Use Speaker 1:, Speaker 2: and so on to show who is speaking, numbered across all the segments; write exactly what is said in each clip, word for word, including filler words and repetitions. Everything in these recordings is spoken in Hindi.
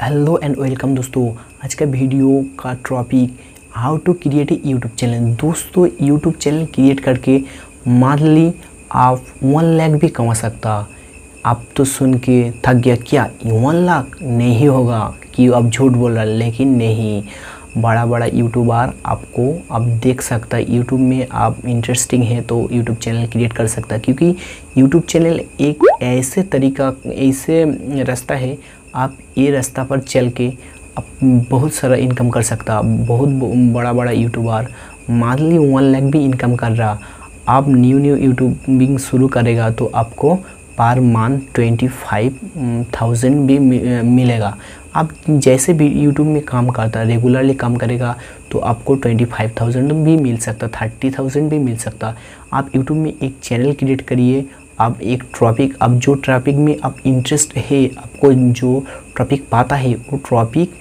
Speaker 1: हेलो एंड वेलकम दोस्तों। आज का वीडियो का topic how to create a YouTube channel. दोस्तों यूट्यूब चैनल क्रिएट करके मंथली आप वन लाख भी कमा सकता। आप तो सुन के थक गया, क्या वन लाख नहीं होगा कि आप झूठ बोल रहा, लेकिन नहीं, बड़ा बड़ा यूट्यूबर आपको अब देख सकता है। यूट्यूब में आप इंटरेस्टिंग है तो यूट्यूब चैनल क्रिएट कर सकता है, क्योंकि यूट्यूब चैनल एक ऐसे तरीका ऐसे रास्ता है, आप ये रास्ता पर चल के आप बहुत सारा इनकम कर सकता। बहुत बड़ा बड़ा यूट्यूबर मंथली वन लाख भी इनकम कर रहा। आप न्यू न्यू यूट्यूबिंग शुरू करेगा तो आपको per month twenty five thousand भी मिलेगा। आप जैसे भी यूट्यूब में काम करता रेगुलरली काम करेगा तो आपको ट्वेंटी फाइव थाउजेंड भी मिल सकता, थर्टी थाउजेंड भी मिल सकता। आप यूट्यूब में एक चैनल क्रिएट करिए, आप एक टॉपिक, अब जो टॉपिक में आप इंटरेस्ट है, आपको जो टॉपिक पाता है वो टॉपिक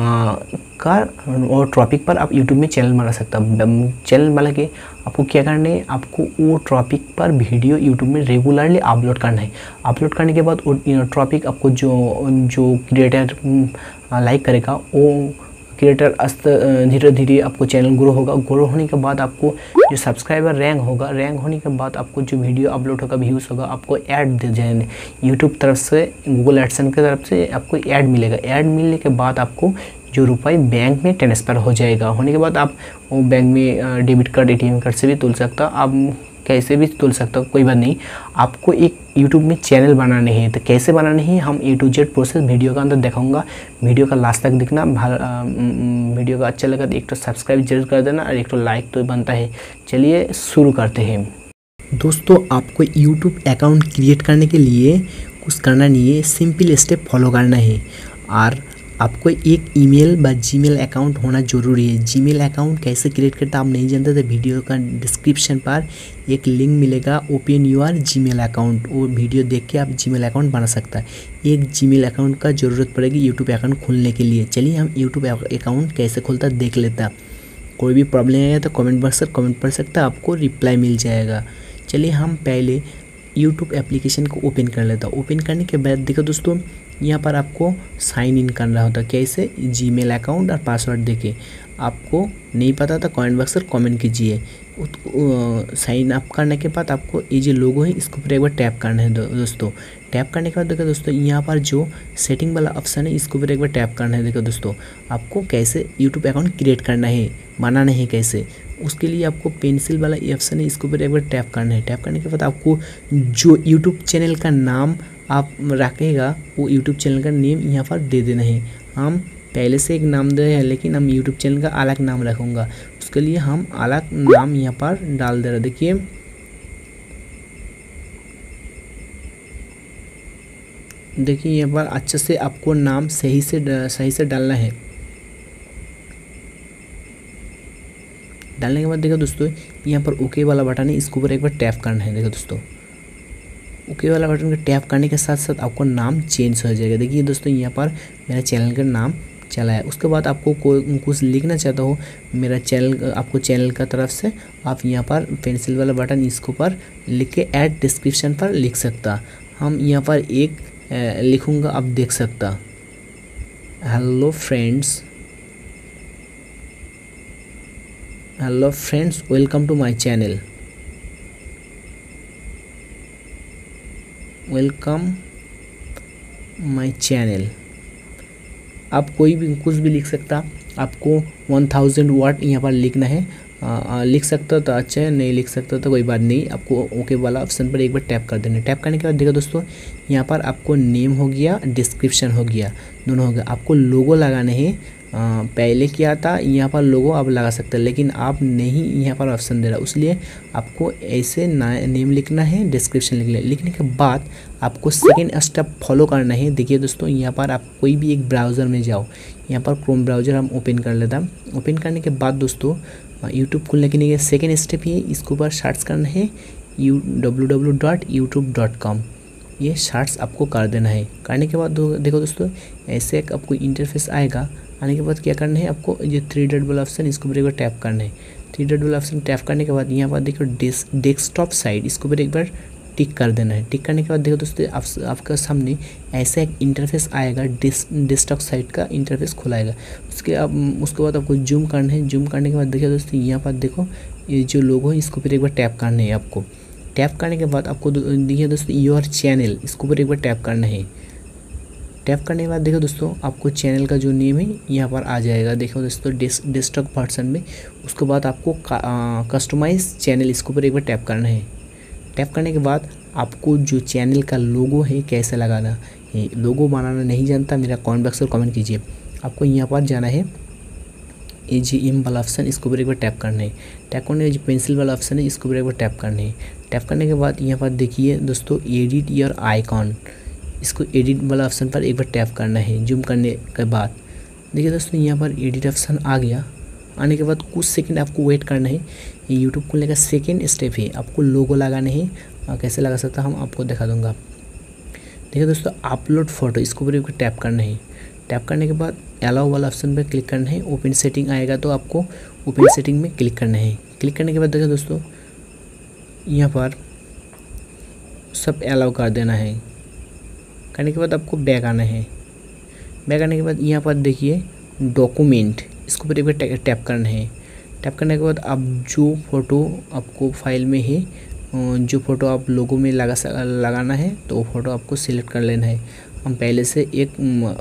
Speaker 1: का और टॉपिक पर आप यूट्यूब में चैनल बना सकता। चैनल बना के आपको क्या करना है, आपको वो टॉपिक पर वीडियो यूट्यूब में रेगुलरली अपलोड करना है। अपलोड करने के बाद वो टॉपिक आपको जो जो क्रिएटर लाइक करेगा वो क्रिएटर अस्त धीरे धीरे आपको चैनल ग्रो होगा। ग्रो होने के बाद आपको जो सब्सक्राइबर रैंक होगा, रैंक होने के बाद आपको जो वीडियो अपलोड होगा, व्यूज़ होगा, आपको ऐड दे जाएंगे यूट्यूब तरफ से, गूगल एडसेंस की तरफ से आपको ऐड मिलेगा। ऐड मिलने के बाद आपको जो रुपये बैंक में ट्रांसफ़र हो जाएगा। होने के बाद आप वो बैंक में डेबिट कार्ड, एटीएम कार्ड से भी तुल सकता, आप कैसे भी तुल सकता, कोई बात नहीं। आपको एक यूट्यूब में चैनल बनाने हैं तो कैसे बनाने हैं, हम A to Z process video का अंदर दिखाऊंगा। वीडियो का लास्ट तक देखना। वीडियो का अच्छा लगा तो एक तो सब्सक्राइब जरूर कर देना और एक तो लाइक तो बनता है। चलिए शुरू करते हैं। दोस्तों आपको यूट्यूब अकाउंट क्रिएट करने के लिए कुछ करना नहीं है, सिंपल स्टेप फॉलो करना है। और आपको एक ईमेल व जीमेल अकाउंट होना ज़रूरी है। जीमेल अकाउंट कैसे क्रिएट करता आप नहीं जानते तो वीडियो का डिस्क्रिप्शन पर एक लिंक मिलेगा, ओपन यूर जीमेल अकाउंट। वो वीडियो देख के आप जीमेल अकाउंट बना सकता है। एक जीमेल अकाउंट का ज़रूरत पड़ेगी यूट्यूब अकाउंट खोलने के लिए। चलिए हम यूट्यूब अकाउंट कैसे खोलता देख लेता। कोई भी प्रॉब्लम आएगा तो कमेंट बॉक्स पर कमेंट कर सकता, आपको रिप्लाई मिल जाएगा। चलिए हम पहले यूट्यूब एप्लीकेशन को ओपन कर लेता। ओपन करने के बाद देखो दोस्तों, यहाँ पर आपको साइन इन करना होता। कैसे? जीमेल अकाउंट और पासवर्ड देके। आपको नहीं पता तो कमेंट बॉक्स पर कमेंट कीजिए। साइन अप करने के बाद आपको ये जो लोगो है इसको ऊपर एक बार टैप करना है दोस्तों। टैप करने के बाद देखो दोस्तों, यहाँ पर जो सेटिंग वाला ऑप्शन है इसको ऊपर एक बार टैप करना है। देखो दोस्तों, आपको कैसे यूट्यूब अकाउंट क्रिएट करना है, बनाना है कैसे, उसके लिए आपको पेंसिल वाला ये ऑप्शन है इसके ऊपर एक बार टैप करना है। टैप करने के बाद आपको जो यूट्यूब चैनल का नाम आप रखेगा वो यूट्यूब चैनल का नेम यहाँ पर दे देना है। हम पहले से एक नाम दे हैं, लेकिन हम यूट्यूब चैनल का अलग नाम रखूँगा, उसके लिए हम अलग नाम यहाँ पर डाल दे रहे। देखिए देखिए यहाँ पर अच्छे से आपको नाम सही से सही से डालना है। डालने के बाद देखो दोस्तों, यहाँ पर ओके वाला बटन है, इसके ऊपर एक बार टैप करना है। देखो दोस्तों, ओके वाला बटन को टैप करने के साथ साथ आपको नाम चेंज हो जाएगा। देखिए दोस्तों, यहाँ पर मेरा चैनल का नाम चला है। उसके बाद आपको कोई कुछ लिखना चाहता हो मेरा चैनल, आपको चैनल का तरफ से आप यहाँ पर पेंसिल वाला बटन इसके ऊपर लिख के ऐड डिस्क्रिप्शन पर लिख सकता। हम यहाँ पर एक लिखूँगा, आप देख सकता। Hello friends, hello friends, welcome to my channel, welcome my channel. आप कोई भी कुछ भी लिख सकता। आपको वन थाउजेंड वर्ड यहाँ पर लिखना है। आ, आ, लिख सकता तो अच्छा है, नहीं लिख सकता तो कोई बात नहीं। आपको ओके वाला ऑप्शन पर एक बार टैप कर देना। टैप करने के बाद देखो दोस्तों, यहाँ पर आपको नेम हो गया, डिस्क्रिप्शन हो गया, दोनों हो गया। आपको लोगो लगाने हैं। आ, पहले क्या था, यहाँ पर लोगो आप लगा सकते हैं, लेकिन आप नहीं यहाँ पर ऑप्शन दे रहा, इसलिए आपको ऐसे नेम लिखना है, डिस्क्रिप्शन लिखना है। लिखने के बाद आपको सेकेंड स्टेप फॉलो करना है। देखिए दोस्तों, यहाँ पर आप कोई भी एक ब्राउज़र में जाओ। यहाँ पर क्रोम ब्राउज़र हम ओपन कर लेता। ओपन करने के बाद दोस्तों, यूट्यूब खोलने के लिए सेकेंड स्टेप ही इसके ऊपर सर्च करना है, you W W dot YouTube dot com. ये सर्च आपको कर देना है। करने के बाद देखो दोस्तों, ऐसे एक आपको इंटरफेस आएगा। आने के बाद क्या करना है, आपको ये थ्री डॉट वाला ऑप्शन इसके ऊपर एक बार टैप करना है। थ्री डॉट वाला ऑप्शन टैप करने के बाद यहाँ पर देखो डेस्कटॉप साइड, इसके ऊपर एक बार टिक कर देना है। टिक करने के बाद देखो दोस्तों आप, आपका सामने ऐसा एक इंटरफेस आएगा, डेस्कटॉप साइट का इंटरफेस खुलाएगा। उसके अब उसके बाद आपको जूम करना है। जूम करने के बाद देखिए दोस्तों यहाँ पर देखो ये जो लोगो है इसको फिर एक बार टैप करना है आपको। टैप करने के बाद आपको देखिए दोस्तों योर चैनल, इसके ऊपर एक बार टैप करना है। टैप करने के बाद देखो दोस्तों आपको चैनल का जो नेम है यहाँ पर आ जाएगा। देखो दोस्तों डेस्कटॉप वर्जन में। उसके बाद आपको कस्टमाइज चैनल, इसके ऊपर एक बार टैप करना है। टैप करने के बाद आपको जो चैनल का लोगो है कैसे लगाना है, लोगो बनाना नहीं जानता मेरा कमेंट बॉक्स में कमेंट कीजिए। आपको यहाँ पर जाना है, ए जी एम वाला ऑप्शन, इसके ऊपर एक बार टैप करना है। टैप करने के जो पेंसिल वाला ऑप्शन है इसके ऊपर एक बार टैप करना है। टैप करने के बाद यहाँ पर देखिए दोस्तों एडिट योर आइकॉन, इसको एडिट वाला ऑप्शन पर एक बार टैप करना है। जूम करने के बाद देखिए दोस्तों यहाँ पर एडिट ऑप्शन आ गया। आने के बाद कुछ सेकंड आपको वेट करना है। ये यूट्यूब खोलने का सेकंड स्टेप है, आपको लोगो लगाना है। कैसे लगा सकता हम आपको दिखा दूंगा। देखिए दोस्तों अपलोड फोटो, इसके ऊपर एक बार टैप करना है। टैप करने के बाद अलाउ वाला ऑप्शन पर क्लिक करना है। ओपन सेटिंग आएगा तो आपको ओपन सेटिंग में क्लिक करना है। क्लिक करने के बाद देखिए दोस्तों यहाँ पर सब अलाउ कर देना है। करने के बाद आपको बैक आना है। बैक आने के बाद यहाँ पर देखिए डॉक्यूमेंट, इसके ऊपर एक बार टैप करना है। टैप करने के बाद आप जो फ़ोटो आपको फाइल में है, जो फ़ोटो आप लोगों में लगा लगाना है तो वो फ़ोटो आपको सिलेक्ट कर लेना है। हम पहले से एक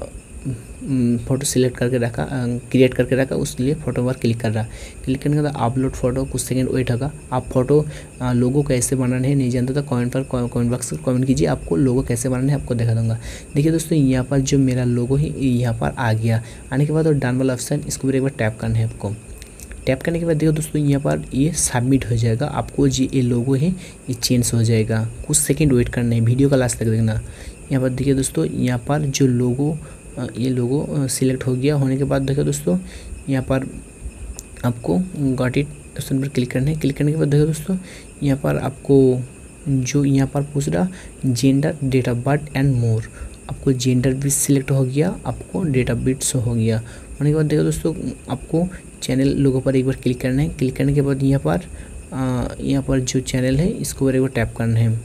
Speaker 1: फ़ोटो सिलेक्ट करके रखा, क्रिएट करके रखा, उसके फ़ोटो पर क्लिक कर रहा। क्लिक करने के बाद अपलोड फ़ोटो, कुछ सेकंड वेट होगा। आप फ़ोटो लोगो कैसे बनाना है नहीं जानते तो कमेंट पर कमेंट बॉक्स में कमेंट कीजिए, आपको लोगो कैसे बनाना है आपको दिखा दूंगा। देखिए दोस्तों यहाँ पर जो मेरा लोगो है यहाँ पर आ गया। आने के बाद और डन वाला ऑप्शन, इसके ऊपर एक बार टैप करना है आपको। टैप करने के बाद देखो दोस्तों यहाँ पर ये सबमिट हो जाएगा। आपको जो ये लोगो है ये चेंज हो जाएगा। कुछ सेकंड वेट करना है, वीडियो का लास्ट तक देखना। यहाँ पर देखिए दोस्तों यहाँ पर जो लोगो, ये लोगो सिलेक्ट हो गया। होने के बाद देखो दोस्तों यहाँ पर आपको गॉट इट ऑप्शन पर क्लिक करना है। क्लिक करने के बाद देखो दोस्तों यहाँ पर आपको जो यहाँ पर पूछ रहा gender, date of birth and more, आपको जेंडर भी सिलेक्ट हो गया, आपको डेट ऑफ बर्थ शो हो गया। होने के बाद देखो दोस्तों आपको चैनल लोगो पर एक बार क्लिक करना है। क्लिक करने के बाद यहाँ पर यहाँ पर जो चैनल है इसको ऊपर एक बार टैप करना है,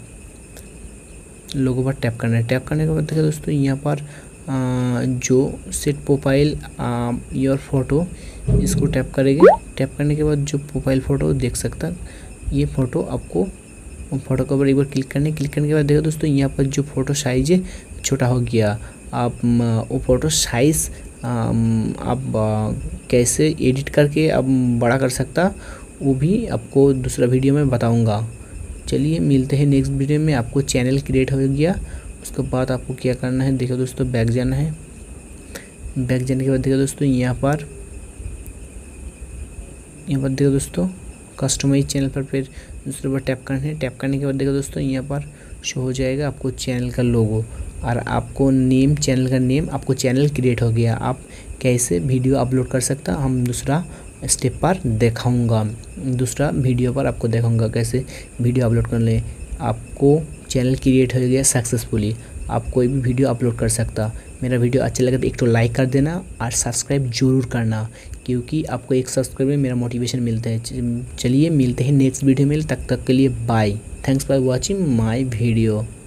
Speaker 1: लोगो पर टैप करना है। टैप करने के बाद देखो दोस्तों यहाँ पर आ, जो सेट प्रोफाइल योर फोटो, इसको टैप करेंगे। टैप करने के बाद जो प्रोफाइल फ़ोटो देख सकता ये फ़ोटो, आपको फ़ोटो के ऊपर एक बार क्लिक करने क्लिक करने के बाद देखो दोस्तों यहाँ पर जो फ़ोटो साइज है छोटा हो गया। आप वो फ़ोटो साइज़ आप कैसे एडिट करके आप बड़ा कर सकता वो भी आपको दूसरा वीडियो में बताऊंगा। चलिए मिलते हैं नेक्स्ट वीडियो में। आपको चैनल क्रिएट हो गया, उसके बाद आपको क्या करना है देखो दोस्तों बैक जाना है। बैक जाने के बाद देखो दोस्तों यहाँ पर यहाँ पर देखो दोस्तों कस्टमाइज चैनल पर फिर दूसरे बार टैप करना है। टैप करने के बाद देखो दोस्तों यहाँ पर शो हो जाएगा आपको चैनल का लोगो और आपको नेम, चैनल का नेम, आपको चैनल क्रिएट हो गया। आप कैसे वीडियो अपलोड कर सकता हम दूसरा स्टेप पर दिखाऊंगा, दूसरा वीडियो पर आपको दिखाऊंगा कैसे वीडियो अपलोड कर लें। आपको चैनल क्रिएट हो गया सक्सेसफुली, आप कोई भी वीडियो अपलोड कर सकता। मेरा वीडियो अच्छा लगे तो एक तो लाइक कर देना और सब्सक्राइब जरूर करना, क्योंकि आपको एक सब्सक्राइब में मेरा मोटिवेशन मिलता है। चलिए मिलते हैं नेक्स्ट वीडियो में, तब तक के लिए bye. Thanks for watching my video.